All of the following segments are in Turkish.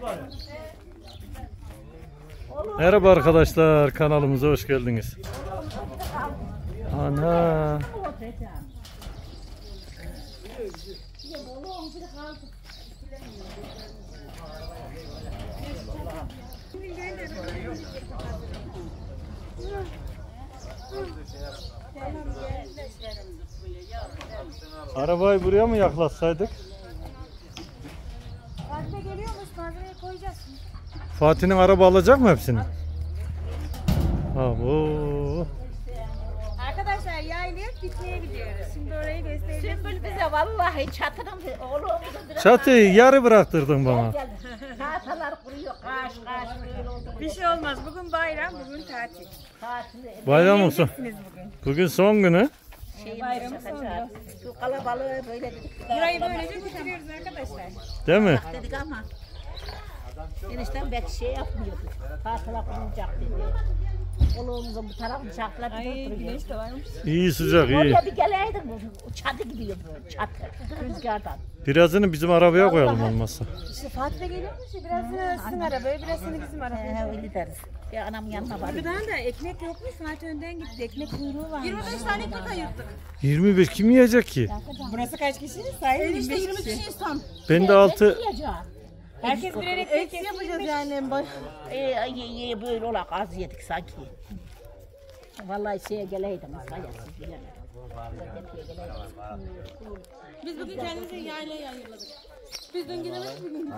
Merhaba arkadaşlar, kanalımıza hoş geldiniz. Ana. Arabayı buraya mı yaklaşsaydık? Fatih'e geliyormuş, malzemeyi koyacağız. Fatih'in araba alacak mı hepsini? Abo. Arkadaşlar yaylayıp bitmeye gidiyoruz. Şimdi orayı göstereceğiz. Sümbül bize vallahi çatının oğlumuzu biraz Çatıyı yarı bıraktırdın bana. tahtalar kuruyor, kaş böyle oldu. Bir şey olmaz. Bugün bayram, bugün tatil. Bayram olsun. Yiyeceksiniz bugün. Bugün son günü. Bayramı sonra. Şu kalabalığı böyle dedik. Burayı böylece bitiriyoruz arkadaşlar. Değil mi? Dedik ama enişten belki şey yapmıyordu. Tahtalar kurulacak dedi. Oğlumuzun bu tarafını çaklar bir oturuyor. Güneş de varmış. İyi sıcak iyi. Oraya bir geleydin bu çatı gidiyor böyle çatı rüzgardan. Birazını bizim arabaya koyalım olmazsa. İşte Fatih'e geliyormuş ya biraz sizin arabaya, biraz bizim arabaya. Öyle deriz. Ya anamın yanına var. Buradan da ekmek yokmuş, Fatih önden gitti. Ekmek kuyruğu var. 25 tane ekmek ayırttık. 25 kim yiyecek ki? Burası kaç kişi? Sayın 25 kişi. Ben de 6. Herkes birer ekmek yapacağız yani. Böyle olak az yedik sanki. Vallahi şeye geleydiniz siz bilemedim. Biz bugün kendimize yaylaya ayırladık. Biz dün gidemedik bugün.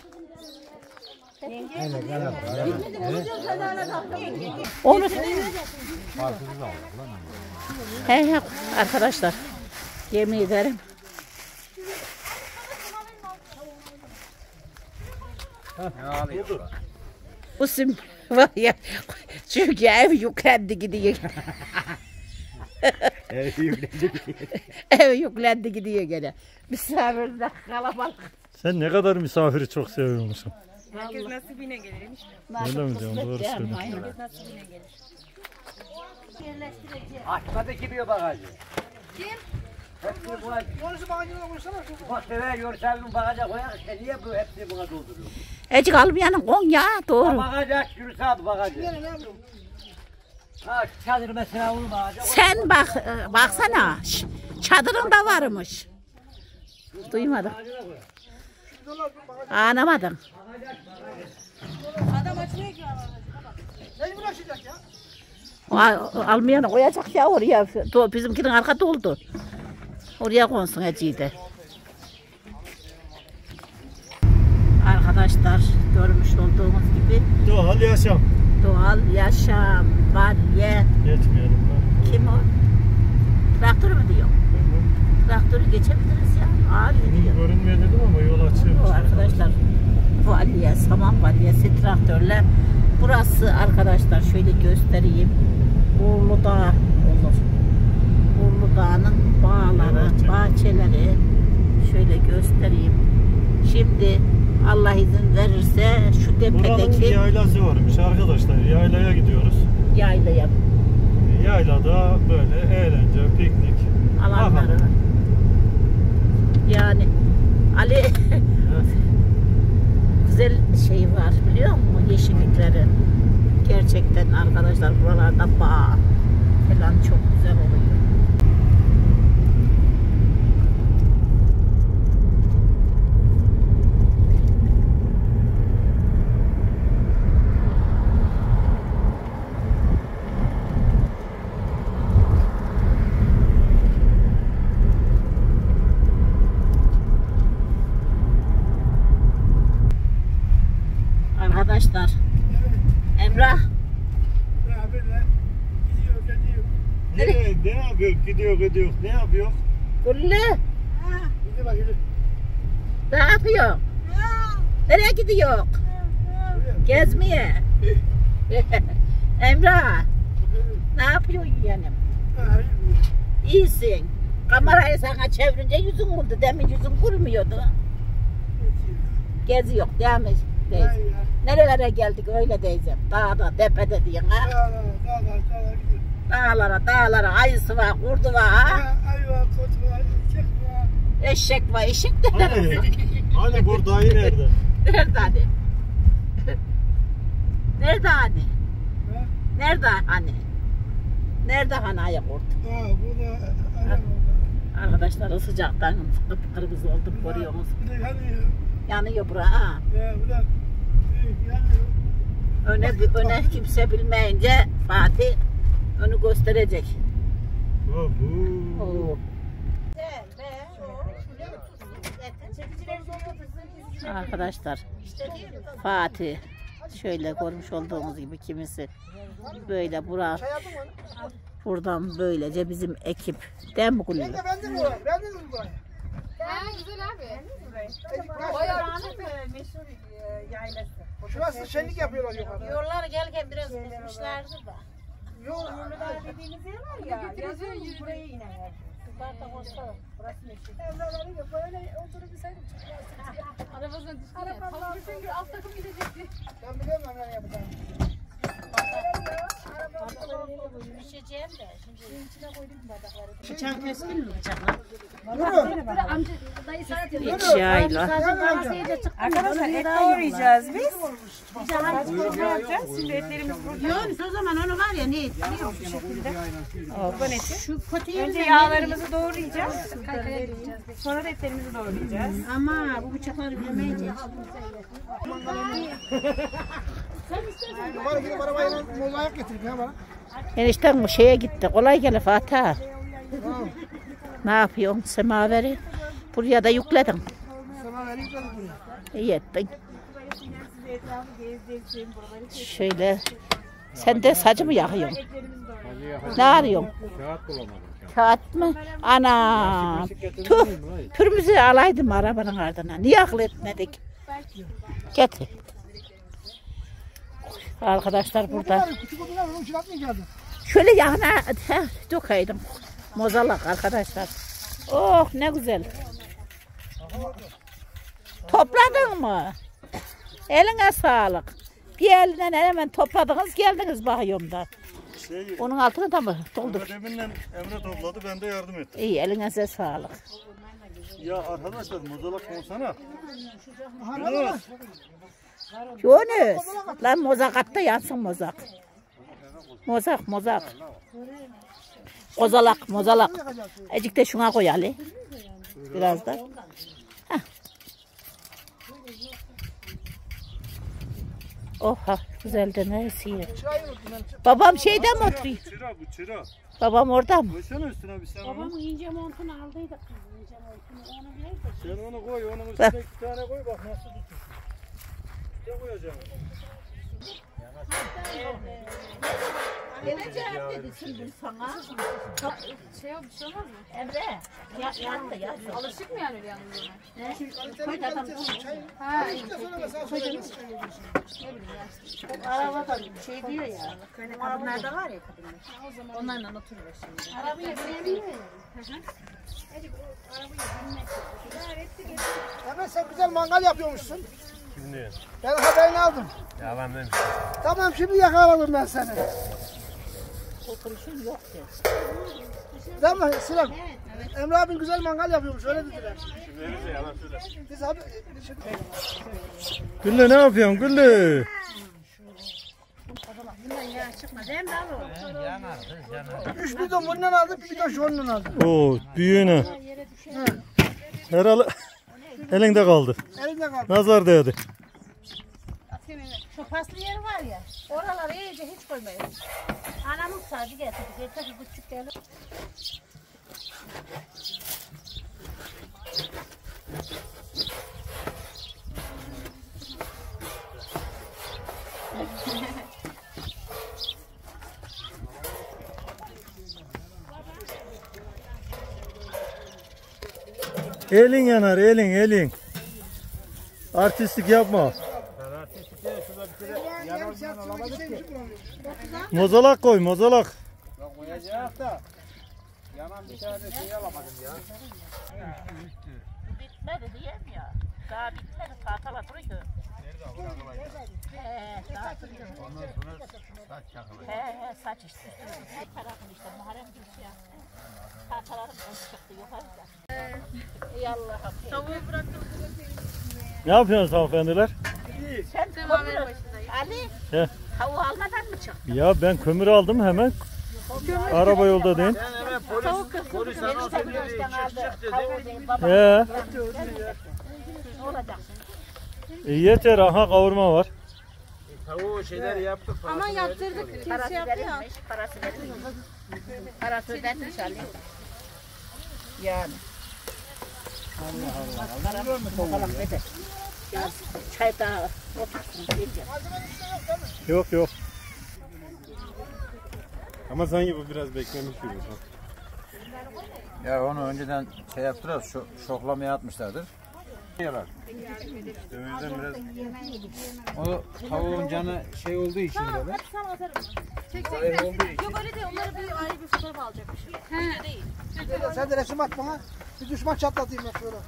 Onu he arkadaşlar yemin ederim. Bu sim var ya çünkü ev yüklendi gidiyor. Ev yüklendi gidiyor gene. Misafirler kalabalık. Sen ne kadar misafiri çok seviyormuşsun. Herkes nasibine gelirmiş. Öyle mi diyorsun? Doğru söylüyorsun. Herkes nasibine gelir. Açmadı ki bir bagajı. Kim? Hepsini buna... Konusu bagajına koysana. Bak sever yorsalını bagaja koyar. Niye bu hepsini buna dolduruyor? Ecik almayanın Konya doğru. Bagajı aç yürüse abi bagajı. Ha çadır mesela onu bagaja koy. Sen bak baksana çadırın da varmış. Duymadım. Anlamadın. Adam açmıyor ki. Neyi bırakacak ya? Almayanı koyacak ya oraya. Bizimkinin arka doldu. Oraya konsun Eci'yi de. Arkadaşlar görmüş olduğunuz gibi Doğal yaşam. doğal yaşam var ye. Geçmeyelim ben. Kim o? Traktör mü diyor? Traktörü geçebiliriz ya. Ağır gidiyor. Görünmüyor dedim ama yol açıyormuş. Bu arkadaşlar valye, saman valyesi traktörle. Burası arkadaşlar şöyle göstereyim. Uğurlu Dağ olur. Uğurlu Dağ'ın bağları, bahçeleri şöyle göstereyim. Şimdi Allah izin verirse şu Buranın tepedeki yaylası varmış arkadaşlar. Yaylaya gidiyoruz. yaylaya Yaylada böyle eğlence, piknik alanları var. Yani Ali güzel şey var biliyor musun? Yeşillikleri. Gerçekten arkadaşlar buralarda bağ falan çok güzel oluyor. Arkadaşlar Emrah Ne yapıyor? Gidiyor. Ne yapıyor? Güllü ne yapıyor? Nereye gidiyor? Gezmeye. Emrah ne yapıyorsun yeğenim? İyisin. Kamerayı sana çevirince yüzün oldu. Demin yüzün gülmüyordu. Geziyor değil mi? Nerelere geldik öyle diyeceğim. Dağda, tepede diyorsun ha? Dağlara, ayısı var, kurdu var ha? Ayı var, koç var, eşek var. Eşek var, eşek de. Hani bu dayı nerede? Nerede hadi? Nerede hani? Ha? Nerede hani? Nerede hani ayak orta? Ha, bu da aynen orada. Arkadaşlar sıcaktan kıpkırmızı oldum görüyorsunuz. Bir de yani Yanıyor bura ha. ya bir de yani Öne kimse bilmeyince Fatih önü gösterecek. Oo. Arkadaşlar Fatih şöyle görmüş olduğunuz gibi kimisi böyle buradan böylece bizim ekip değil mi Gülü? ben de buraya. Ha güzel abi. Şurası şenlik yapıyorlar yukarıda. Yollar gelirken biraz kızmışlardır da. Yok. Dediğiniz yer var ya. Yazıyoruz buraya yine. Zaten olsa burası meşhur. Böyle oturabilseydim çok arabasına düştü ya. Tam bütün gün alt takım gidecekti. Ben biliyorum ben yapacağım. Düşeceğim de şimdi içine koydum bardakları. Bıçak keskin mi bıçakla? Amca dayı sana diyor. Hiç yayla. Arkadaşlar et doğrayacağız biz. Ne yapacağız? Şimdi etlerimiz burada. Yok o zaman onu var ya ne biliyor Bu şekilde. Olgun eti. Şu kötü Önce yağlarımızı doğrayacağız. Sonra da etlerimizi doğrayacağız. ama bu bıçakları yemeyeceğiz. Bana gidip arabayla mozaik getirip ya bana. Enişten bu şeye gitti. Kolay gele Fatih. Ne yapıyorsun semaveri? Buraya da yükledim. Sana vereyim dedik buraya. İyi ettin. Şöyle. Sen de saçı mı yakıyorsun? Ne arıyorsun? Kağıt bulamadım. Kağıt mı? Ana. Tüh. Pürümüzü alaydım arabanın ardına. Niye akıl etmedik? Getir. Arkadaşlar burada. Küçük odalar onun için atmayacaktı. Şöyle yanına dökeydim. Mozalak arkadaşlar. Oh ne güzel. Topladın mı? Eline sağlık. Bir elinden hemen topladınız geldiniz bakıyorum da. Onun altını da mı doldur? Deminle Emre topladı, ben de yardım ettim. İyi elinize sağlık. Ya arkadaşlar mozalak olsana. Yunus. Yunus. Lan mozak at da yansın mozak. Mozak. Mozalak. Azıcık da şuna koy Ali. Biraz da. Heh. Oha güzel de neyse. Babam şeyde mi oturuyor? Çıra bu çıra. Babam orada mı? Koysana üstüne bir sen onu. Babamın ince montunu aldıydık. İnce montunu onu verdik. Sen onu koy, onun üstüne 2 tane koy bak nasıl tutuyor. Ne koyacağım? Geleceğim dedi şimdi sana. Şey olmuş olmaz mı? Emre. Yandı ya. Alışık mı yani öyle yanında? Koy da adam. Ha. Arabada şey diyor ya. Kadınlarda var ya kadınlar. Onlarla oturuyor şimdi. Arabaya binemiyor ya. Hemen sen güzel mangal yapıyormuşsun. Şimdi. Ben haberini aldım. Yalan demiş. Tamam şimdi yakaladım ben seni. Oturuşun yok ki. Değil mi Sinan? Emre abin güzel mangal yapıyormuş öyle dediler. Şimdi yalan söyle. Biz abi Güllü ne yapıyorsun Güllü? üç bidon bundan aldım, bir bidon şu ondan aldım. Oo büyüğüne. Herhalde elinde kaldı. Elinde kaldı. Nazar değdi. Şu paslı yer var ya. Oraları iyice hiç koymayın. Anamın sadece getirdi. Getirdi küçük değil. Elin yanar elin. Artistlik yapma. Mozalak koy mozalak. Koyacak da. Yanan bir tane şey alamadım ya. Bitmedi diyeyim ya. Daha bitmedi. Tahtalar duruyor. Daha duruyor. Ondan sonra saç çakılıyor. Saç işte. Her tarafın işte Muharrem gibi şey yaptı. Tahtalarım çıktı yukarıda. Ey Allah'ım. Tavuğu bıraktım. Ne yapıyorsunuz hanımefendiler? Sen Semaver başındayım. Ali. He. Tavuğu almadan mı çıktın? Ya ben kömür aldım hemen. Araba yolda değil. Sen hemen polis anons ediyor. Çık dedi. Yeter, aha kavurma var. Tavuğu şeyler yaptık. Ama yaptırdık. Parası verilmiş, parası verilmiş. Parası ödenmiş Ali. Yani. Allah Allah. Bakalım ne de. Ya çay daha otursun. Yok yok. Ama sanki bu biraz beklemiş gibi. Ya onu önceden şey yaptılar, şoklamaya atmışlardır. Yarar. İşte o yüzden biraz... O tavuğun canı şey olduğu için böyle. Sana atarım. Çek. Yok öyle değil. Onları bir ayrı bir fotoğraf alacakmış. Öyle değil. Sen de resim at bana. Bir düşman çatlatayım bak şöyle.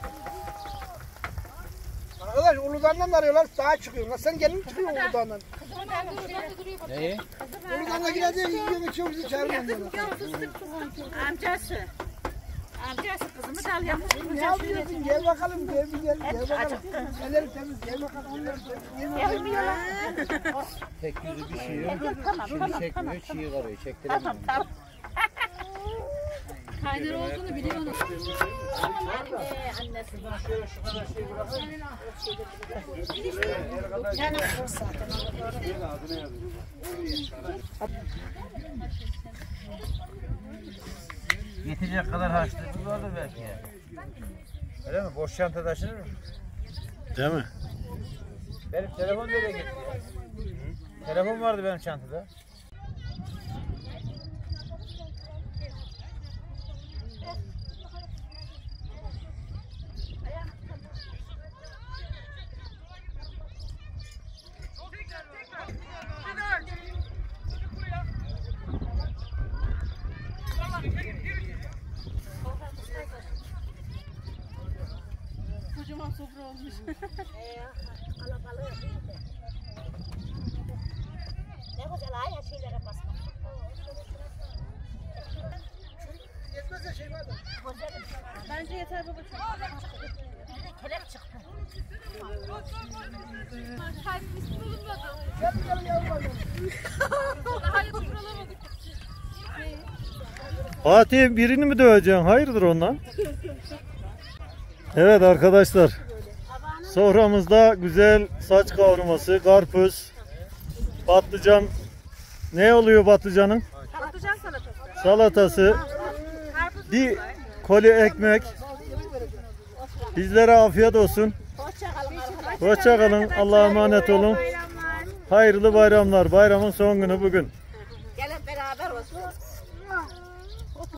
Arkadaş Uludağ'dan da arıyorlar. Sağa çıkıyor. Sen gelin çıkıyor Uludağ'dan. Neyi? Uludağ'dan gideceğiz. Yiyor içiyor bizi çağırmıyor diyorlar. Amcası. Amcası kızımı da alayım. Ne yapıyorsun? Gel bakalım. Gel bir gel. Gel bakalım. Ellerim temiz. Gel bakalım. Gelmiyorlar. Tek yüzü bir şey yok. Şimdi çekmiyor, çiğ karıyor. Çektiremiyor. Tamam. Kaynar olduğunu biliyorsunuz. Annesi. Yetecek kadar harçlığımız vardır belki ya. Öyle mi? Boş çanta taşınır mı? Değil mi? Benim telefon nereye gitti ya? Telefon vardı benim çantada. Kocaman sofra olmuş. Ne güzel ayağı şeylere basmak. Yetmezse şey var da. Bence yeter baba. Kelek çıktı. Kalbim üstüne bulunmadı. Gel yavrum. Hala sofralamadık. Fatih birini mi döveceksin? Hayırdır ondan? Evet arkadaşlar. Soframızda güzel saç kavurması, karpuz, patlıcan. Ne oluyor patlıcanın? Patlıcan salatası. Salatası. Bir koli ekmek. Bizlere afiyet olsun. Hoşça kalın. Allah'a emanet olun. Hayırlı bayramlar. Bayramın son günü bugün. Gelin beraber olsun.